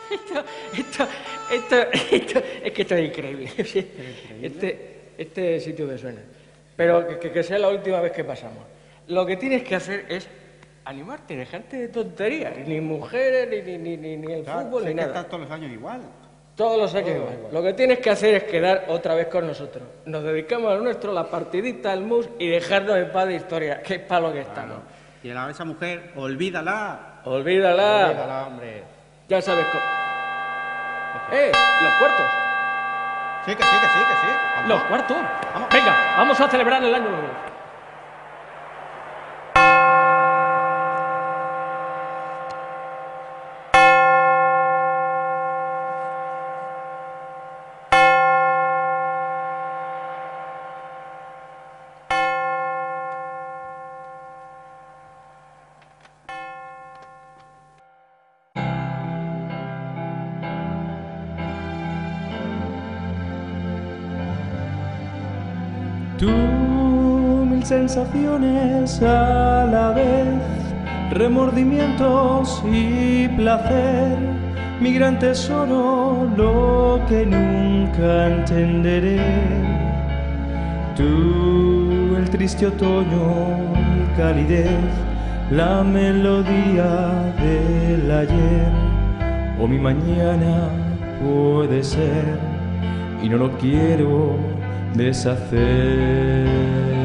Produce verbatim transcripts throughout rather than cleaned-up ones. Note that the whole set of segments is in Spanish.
Esto, esto, esto, esto, es que esto es increíble. ¿Sí? Este, este sitio me suena. Pero que, que, que sea la última vez que pasamos. Lo que tienes que hacer es animarte, dejarte de tonterías. Ni mujeres, ni, ni, ni, ni el Claro, fútbol, si ni es que nada. estás todos los años igual. Todos los años Todo igual. igual. Lo que tienes que hacer es quedar otra vez con nosotros. Nos dedicamos a lo nuestro, la partidita, al mus y dejarnos en paz de historia, que es para lo que estamos. Y a esa mujer, olvídala. Olvídala. Olvídala, hombre. Ya sabes cómo. ¡Eh! ¡Los cuartos! Sí, que sí, que sí, que sí. Vamos. ¡Los cuartos! Vamos. Venga, vamos a celebrar el año nuevo. Tú, mil sensaciones a la vez, remordimientos y placer, mi gran tesoro, lo que nunca entenderé. Tú, el triste otoño y calidez, la melodía del ayer, o mi mañana puede ser, y no lo quiero deshacer.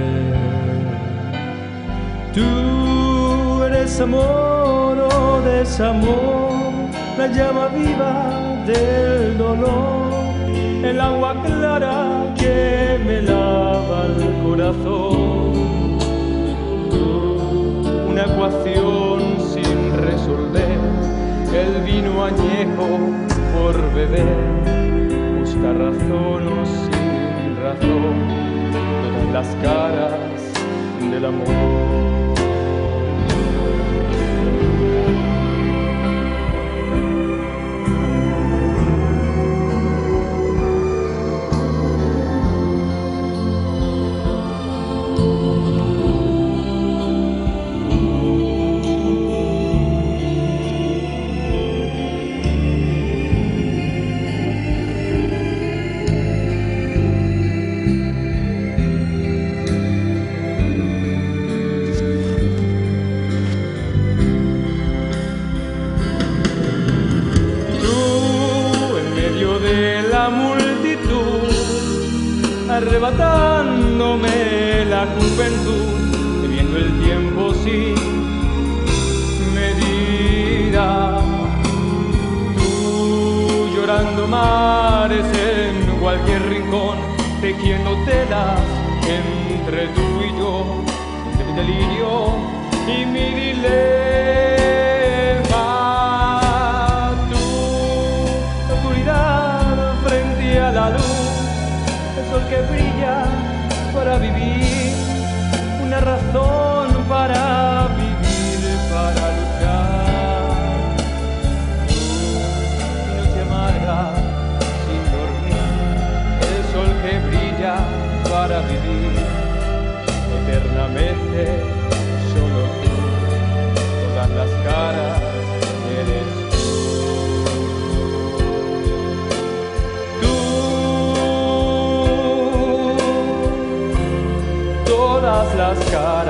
Tú eres amor o desamor, la llama viva del dolor, el agua clara que me lava el corazón. Tú, una ecuación sin resolver, el vino añejo por beber, busca razón o sin razón, todas las caras del amor. Arrebatándome la juventud, viviendo el tiempo sin medida. Tú llorando mares en cualquier rincón, tejiendo telas entre tú y yo, de mi delirio y mi dilema. Tu oscuridad frente a la luz, el sol que brilla para vivir, una razón para vivir, para luchar. Tu noche amarga sin dormir, el sol que brilla para vivir eternamente, solo tú, todas las caras eres tú. Todas las caras